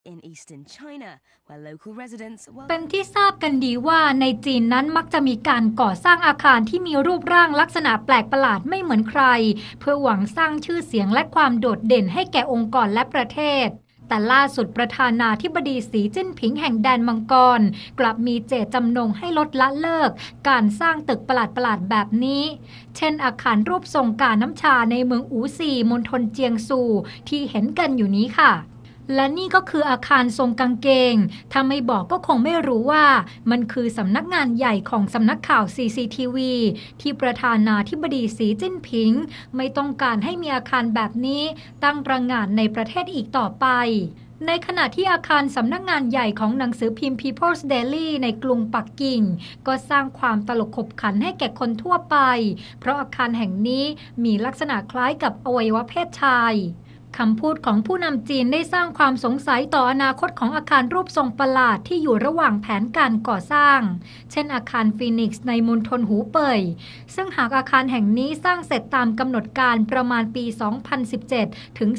in eastern China, where local residents เป็นที่ทราบกันดีว่าในจีนนั้นมักจะมีการก่อสร้างอาคารที่มีรูปร่างลักษณะแปลกประหลาดไม่เหมือนใครเพื่อหวังสร้างชื่อเสียงและความโดดเด่นให้แก่องค์กรและประเทศแต่ล่าสุดประธานาธิบดีสีจิ้นผิงแห่งแดนมังกรกลับมีเจตจำนงให้ลดละเลิกการสร้างตึกประหลาดแบบนี้เช่นอาคารรูปทรงกาน้ำชาในเมืองอู่ซีมณฑลเจียงซูที่เห็นกันอยู่นี้ค่ะและนี่ก็คืออาคารทรงกางเกงถ้าไม่บอกก็คงไม่รู้ว่ามันคือสำนักงานใหญ่ของสำนักข่าว CCTV ที่ประธานาธิบดีสีจิ้นผิงไม่ต้องการให้มีอาคารแบบนี้ตั้งตระหง่านในประเทศอีกต่อไปในขณะที่อาคารสำนักงานใหญ่ของหนังสือพิมพ์ People's Daily ในกรุงปักกิ่งก็สร้างความตลกขบขันให้แก่คนทั่วไปเพราะอาคารแห่งนี้มีลักษณะคล้ายกับอวัยวะเพศชายคำพูดของผู้นำจีนได้สร้างความสงสัยต่ออนาคตของอาคารรูปทรงประหลาดที่อยู่ระหว่างแผนการก่อสร้างเช่นอาคารฟีนิกซ์ในมณฑลหูเป่ยซึ่งหากอาคารแห่งนี้สร้างเสร็จตามกำหนดการประมาณปี 2017 ถึง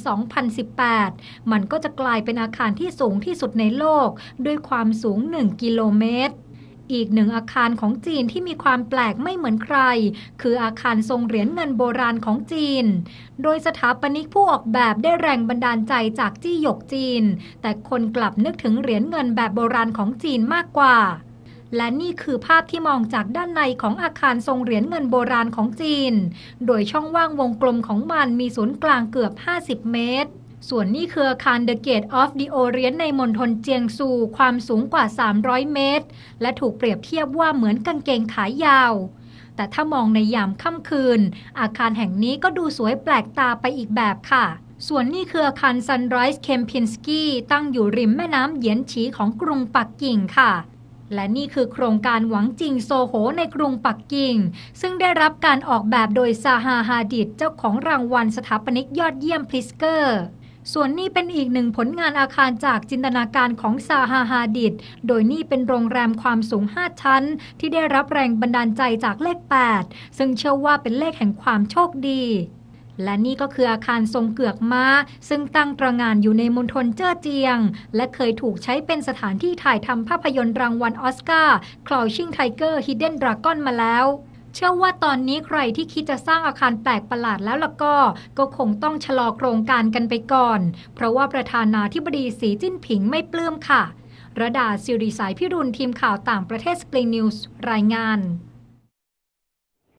2018 มันก็จะกลายเป็นอาคารที่สูงที่สุดในโลกด้วยความสูง 1 กิโลเมตรอีกหนึ่งอาคารของจีนที่มีความแปลกไม่เหมือนใครคืออาคารทรงเหรียญเงินโบราณของจีนโดยสถาปนิกผู้ออกแบบได้แรงบันดาลใจจากจี้หยกจีนแต่คนกลับนึกถึงเหรียญเงินแบบโบราณของจีนมากกว่าและนี่คือภาพที่มองจากด้านในของอาคารทรงเหรียญเงินโบราณของจีนโดยช่องว่างวงกลมของมันมีศูนย์กลางเกือบ 50 เมตรส่วนนี้คืออาคาร The Gate of the Orient ในมณฑลเจียงซูความสูงกว่า 300 เมตรและถูกเปรียบเทียบว่าเหมือนกางเกงขายาวแต่ถ้ามองในยามค่ำคืนอาคารแห่งนี้ก็ดูสวยแปลกตาไปอีกแบบค่ะส่วนนี้คืออาคาร Sunrise Kempinski ตั้งอยู่ริมแม่น้ำเหยียนฉีของกรุงปักกิ่งค่ะและนี่คือโครงการหวังจิงโซโหในกรุงปักกิ่งซึ่งได้รับการออกแบบโดยซาฮาฮาดิดเจ้าของรางวัลสถาปนิกยอดเยี่ยมพริสเกอร์ส่วนนี้เป็นอีกหนึ่งผลงานอาคารจากจินตนาการของซาฮาฮาดิดโดยนี่เป็นโรงแรมความสูง 5 ชั้นที่ได้รับแรงบันดาลใจจากเลข 8 ซึ่งเชื่อว่าเป็นเลขแห่งความโชคดีและนี่ก็คืออาคารทรงเกือกม้าซึ่งตั้งตระหง่านอยู่ในมณฑลเจ้อเจียงและเคยถูกใช้เป็นสถานที่ถ่ายทำภาพยนตร์รางวัลออสการ์ Crouching Tiger Hidden Dragon มาแล้วเชื่อว่าตอนนี้ใครที่คิดจะสร้างอาคารแปลกประหลาดแล้วล่ะก็คงต้องชะลอโครงการกันไปก่อนเพราะว่าประธานาธิบดีสีจิ้นผิงไม่ปลื้มค่ะระดา ศิริสายพิรุณทีมข่าวต่างประเทศ Spring News รายงาน